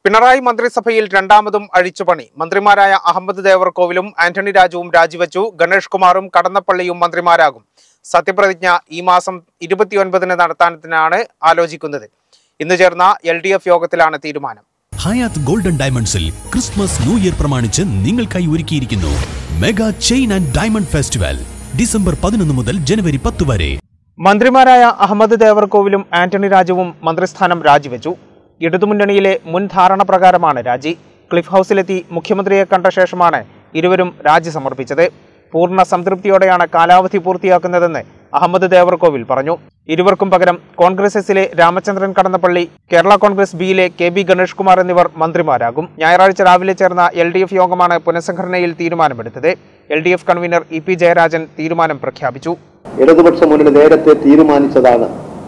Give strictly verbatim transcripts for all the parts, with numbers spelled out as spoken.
പിണറായി മന്ത്രിസഭയിൽ രണ്ടാമതും അഴിച്ചുപണി. മന്ത്രിമാരായ അഹമ്മദ് ദേവർകോവിലും ആന്റണി രാജുവും രാജിവെച്ചു. ഗണേഷ് കുമാറും കടന്നപ്പള്ളിയും മന്ത്രിമാരാകും. സത്യപ്രതിജ്ഞ ഈ മാസം ഇരുപത്തിയൊൻപതിന് നടത്താനാണ് ആലോചിക്കുന്നത്. ഇന്ന് ചേർന്ന എൽ ഡി എഫ് യോഗത്തിലാണ് തീരുമാനം. ഹയാത്ത് ഗോൾഡൻ ഡയമണ്ട്സിൽ ക്രിസ്മസ് ന്യൂ ഇയർ പ്രമാണിച്ച് നിങ്ങൾക്കായി ഒരുക്കിയിരിക്കുന്നു mega chain and diamond festival. December പതിനൊന്ന് മുതൽ ജനുവരി പത്ത് വരെ. മന്ത്രിമാരായ അഹമ്മദ് ദേവർകോവിലും ആന്റണി രാജുവും മന്ത്രിസ്ഥാനം രാജിവെച്ചു. ഇടതുമുന്നണിയിലെ മുൻ ധാരണ പ്രകാരമാണ് രാജി. ക്ലിഫ് ഹൌസിലെത്തി മുഖ്യമന്ത്രിയെ കണ്ട ശേഷമാണ് ഇരുവരും രാജി സമർപ്പിച്ചത്. പൂർണ്ണ സംതൃപ്തിയോടെയാണ് കാലാവധി പൂർത്തിയാക്കുന്നതെന്ന് അഹമ്മദ് ദേവർകോവിൽ പറഞ്ഞു. ഇരുവർക്കും പകരം കോൺഗ്രസ് എസിലെ രാമചന്ദ്രൻ കടന്നപ്പള്ളി, കേരള കോൺഗ്രസ് ബിയിലെ കെ ബി ഗണേഷ് കുമാർ എന്നിവർ മന്ത്രിമാരാകും. ഞായറാഴ്ച രാവിലെ ചേർന്ന എൽ ഡി എഫ് യോഗമാണ് പുനഃസംഘടനയിൽ തീരുമാനമെടുത്തത്. L D F convener E P Jayarajan തീരുമാനം പ്രഖ്യാപിച്ചു. ഇടതുപക്ഷ മുന്നണി നേരത്തെ തീരുമാനിച്ചതാണ്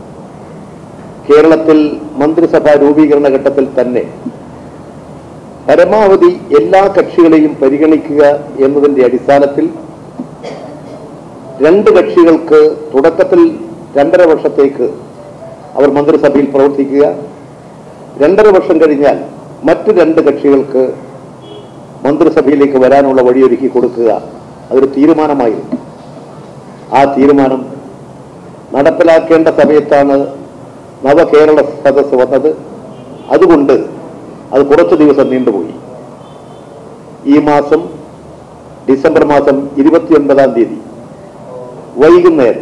കേരളത്തിൽ മന്ത്രിസഭാ രൂപീകരണ ഘട്ടത്തിൽ തന്നെ പരമാവധി എല്ലാ കക്ഷികളെയും പരിഗണിക്കുക എന്നതിന്റെ അടിസ്ഥാനത്തിൽ രണ്ട് കക്ഷികൾക്ക് തുടക്കത്തിൽ രണ്ടര വർഷത്തേക്ക് അവർ മന്ത്രിസഭയിൽ പ്രവർത്തിക്കുക, രണ്ടര വർഷം കഴിഞ്ഞാൽ മറ്റ് രണ്ട് കക്ഷികൾക്ക് മന്ത്രിസഭയിലേക്ക് വരാനുള്ള വഴിയൊരുക്കി കൊടുക്കുക. അതൊരു തീരുമാനമായിരുന്നു. ആ തീരുമാനം നടപ്പിലാക്കേണ്ട സമയത്താണ് നവകേരള സദസ്സ് വന്നത്. അതുകൊണ്ട് അത് കുറച്ചു ദിവസം നീണ്ടുപോയി. ഈ മാസം ഡിസംബർ മാസം ഇരുപത്തിയൊൻപതാം തീയതി വൈകുന്നേരം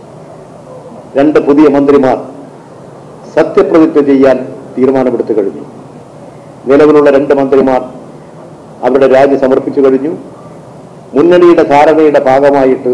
രണ്ട് പുതിയ മന്ത്രിമാർ സത്യപ്രതിജ്ഞ ചെയ്യാൻ തീരുമാനമെടുത്തു കഴിഞ്ഞു. നിലവിലുള്ള രണ്ട് മന്ത്രിമാർ അവരുടെ രാജി സമർപ്പിച്ചു കഴിഞ്ഞു. മുന്നണിയുടെ ധാരണയുടെ ഭാഗമായിട്ട്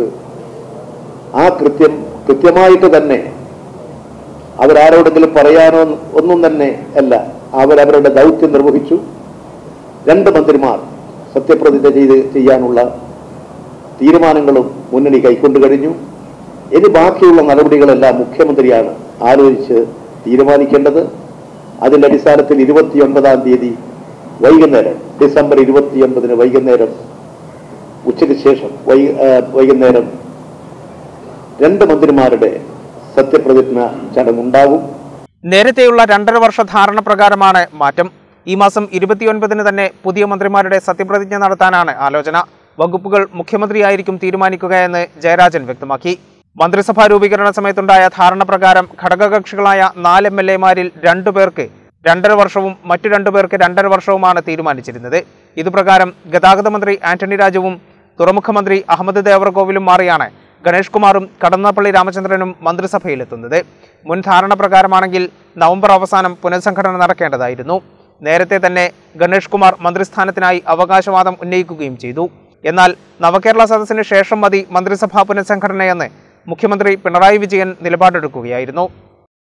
ആ കൃത്യം കൃത്യമായിട്ട് തന്നെ അവരാരോടെങ്കിലും പറയാനോ ഒന്നും തന്നെ അല്ല, അവരവരുടെ ദൗത്യം നിർവഹിച്ചു. രണ്ട് മന്ത്രിമാർ സത്യപ്രതിജ്ഞ ചെയ്ത് ചെയ്യാനുള്ള തീരുമാനങ്ങളും മുന്നണി കൈക്കൊണ്ടു കഴിഞ്ഞു. ഇനി ബാക്കിയുള്ള നടപടികളെല്ലാം മുഖ്യമന്ത്രിയാണ് ആലോചിച്ച് തീരുമാനിക്കേണ്ടത്. അതിന്റെ അടിസ്ഥാനത്തിൽ ഇരുപത്തിയൊൻപതാം തീയതി വൈകുന്നേരം, ഡിസംബർ ഇരുപത്തിയൊൻപതിന് വൈകുന്നേരം ഉച്ചയ്ക്ക് ശേഷം വൈ വൈകുന്നേരം രണ്ട് മന്ത്രിമാരുടെ സത്യപ്രതിജ്ഞ ചടങ്ങുണ്ടാകും. നേരത്തെയുള്ള രണ്ടര വർഷ ധാരണ പ്രകാരമാണ് മാറ്റം. ഈ മാസം ഇരുപത്തിയൊൻപതിന് തന്നെ പുതിയ മന്ത്രിമാരുടെ സത്യപ്രതിജ്ഞ നടത്താനാണ് ആലോചന. വകുപ്പുകൾ മുഖ്യമന്ത്രിയായിരിക്കും തീരുമാനിക്കുകയെന്ന് ജയരാജൻ വ്യക്തമാക്കി. മന്ത്രിസഭാ രൂപീകരണ സമയത്തുണ്ടായ ധാരണ പ്രകാരം ഘടകകക്ഷികളായ നാല് എം എൽ എമാരിൽ രണ്ടുപേർക്ക് രണ്ടര വർഷവും മറ്റു രണ്ടുപേർക്ക് രണ്ടര വർഷവുമാണ് തീരുമാനിച്ചിരുന്നത്. ഇതുപ്രകാരം ഗതാഗത മന്ത്രി ആന്റണി രാജുവും തുറമുഖ മന്ത്രി അഹമ്മദ് ദേവർകോവിലും മാറിയാണ് ഗണേഷ് കുമാറും കടന്നപ്പള്ളി രാമചന്ദ്രനും മന്ത്രിസഭയിലെത്തുന്നത്. മുൻ ധാരണ പ്രകാരമാണെങ്കിൽ നവംബർ അവസാനം പുനഃസംഘടന നടക്കേണ്ടതായിരുന്നു. നേരത്തെ തന്നെ ഗണേഷ് കുമാർ മന്ത്രിസ്ഥാനത്തിനായി അവകാശവാദം ഉന്നയിക്കുകയും ചെയ്തു. എന്നാൽ നവകേരള സദസ്സിന് ശേഷം മതി മന്ത്രിസഭാ പുനഃസംഘടനയെന്ന് മുഖ്യമന്ത്രി പിണറായി വിജയൻ നിലപാടെടുക്കുകയായിരുന്നു.